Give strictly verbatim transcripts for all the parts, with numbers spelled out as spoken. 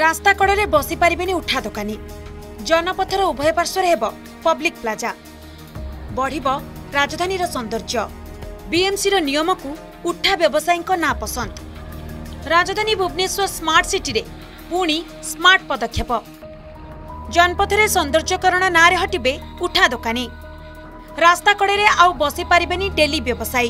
रास्ता कड़े बसी पारिबेनी उठा दोकानी। जनपथर उभय पार्श्वर हेब पब्लिक प्लाजा। बढ़िबो राजधानीर सौंदर्य। बीएमसी रो नियम को उठा व्यवसायी ना पसंद। राजधानी भुवनेश्वर स्मार्ट सिटी रे पुणी स्मार्ट पदक्षेप। जनपथरे सौंदर्यकरण नारे हटिबे उठा दोकानी। रास्ता कड़े आउ बसी पारिबेनी डेली व्यवसायी,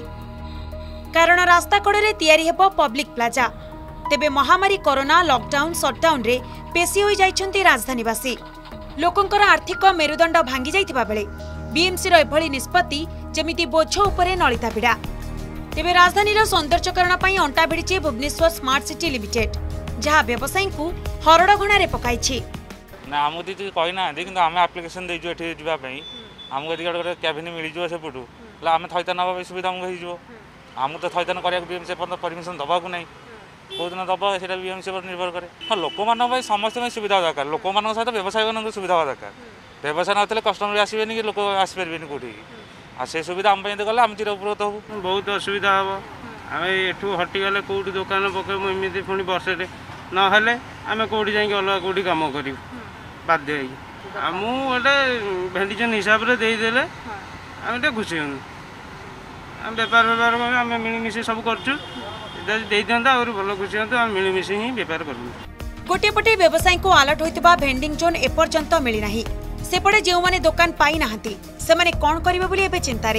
कारण रास्ता कड़े तैयारी हेब पब्लिक प्लाजा। तेबे महामारी कोरोना लॉकडाउन शटडाउन रे पेशी होई जाइछन्ती राजधानीवासी। लोकंकर आर्थिक मेरुदंड भांगी जाइथिबा बेले बीएमसी रो एभली निष्पत्ति जेमिति बोझ उपरे नलिता भिड़ा। तेबे राजधानीर सौंदर्यकरण पई अंटा भिड़िछि भुवनेश्वर स्मार्ट सिटी लिमिटेड, जहा व्यवसायी को हरड़ घणारे पकाइछि। ना आमु दी कहि ना दे, किंतु आमे एप्लिकेशन देजु एठी जिबा पई आमु एठी गोटे कैबिन मिली जो सेपटू ला आमे थैतन नबा सुविधा हमहु होई जो। आमु तो थैतन करिया बीएमसी पर परमिशन दबा को नै, कोदिन दबा सेटा बीएमसी पर निर्भर करे। हां लोक मान भाई समस्त में सुविधा दरकार, लोक मान सहित व्यवसायी मान सुविधा दरकार। व्यवसाय नथिले कस्टमर आसीबेनी कि लोक आसी परबेनी कोठी आ से सुविधा हम पई गले हम चिरउपरत होबु। बहुत असुविधा हबो। आमे एठू हटि गले कोठी दुकान पके एमिति पुनी बर्षे न हेले आमे कोठी जाई अलग कोठी काम करिउ बाध्य होई। आमु एटा भेंडिजन हिसाब रे देई देले आमे ते खुशी हन। आम व्यापार व्यापार आमे मिलीमिशी सब करछु। देई दंदा और भलो खुशी हन। आम मिलीमिशी ही व्यापार करु। गोटे पटे व्यवसायी को अलर्ट होइतबा भेंडिंग जोन एपर्यंत मिली नाही। सेपटे जो माने दुकान पाई नाहंती से माने कोन करिवे बोली एबे चिंता रे।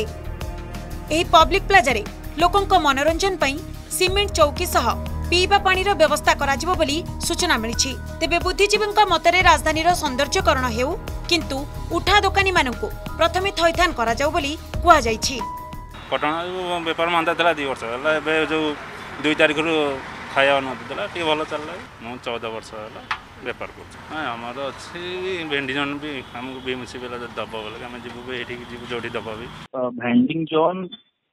एही पब्लिक प्लाजा रे लोकंक मनोरंजन पई सीमेंट चौकी सह पीवा पानी रो व्यवस्था करा जिवो बोली सूचना मिलिछि। तेबे बुद्धिजीवींक मतरे राजधानीर सौंदर्यकरण हेउ, किंतु उठा दोकानी मानकु प्रथमे थैथान करा जाउ बोली कुआ जाइछि। कटना व्यापार मांदा थला दो वर्ष हला, एबे जो दो तारिख रु खाया न देला टी भलो चलला। मु चौदह वर्ष हला व्यापार कर। हां हमर अछि भेंडी जोन भी हमको बीएमसी बेला दबा बोले हम जिबु बे एठी जिबु जोडी दबा भी भेंडिंग जोन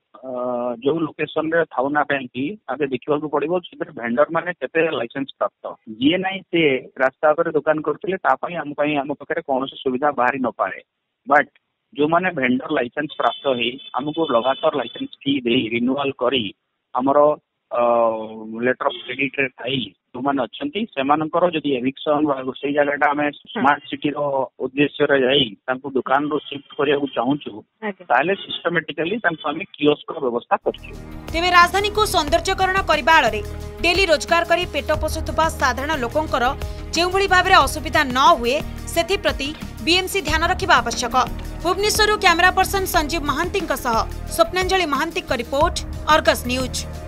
जो लोकेशन रे थाउना पेंटी आगे देखिबा को पड़िबो। सेबे भेंडर माने केते लाइसेंस प्राप्त जे नाही से रास्ता पर दुकान करथिले ता पई हम पई हम पकरे कोनोसी सुविधा बाहरी न पारे। बट जो माने भेंडर लाइसेंस प्राप्त हे हमको लगातार लाइसेंस फी दे रिन्यूअल करी हमरो लेटर ऑफ क्रेडिट रे थाई जो माने अछंती सेमानकर जदी एविक्शन से जगहटा हमें स्मार्ट सिटी रो उद्देश्य रे जाई तांको दुकान रो शिफ्ट करिया को चाहूछु ताले सिस्टमैटिकली तांको हम कियोस्क रो व्यवस्था करछु। तेबे राजधानी को सौंदर्यकरण करबा आଳରେ डेली रोजगार करी पेट पोषुथबा साधारण लोकंकर जेउ भली भाबरे असुविधा न हुए सेथि प्रति बीएमसी ध्यान रखिबा आवश्यक। भुवनेश्वर कैमरा पर्सन संजीव महांती सह Swapnanjali Mahanty report, Argus news.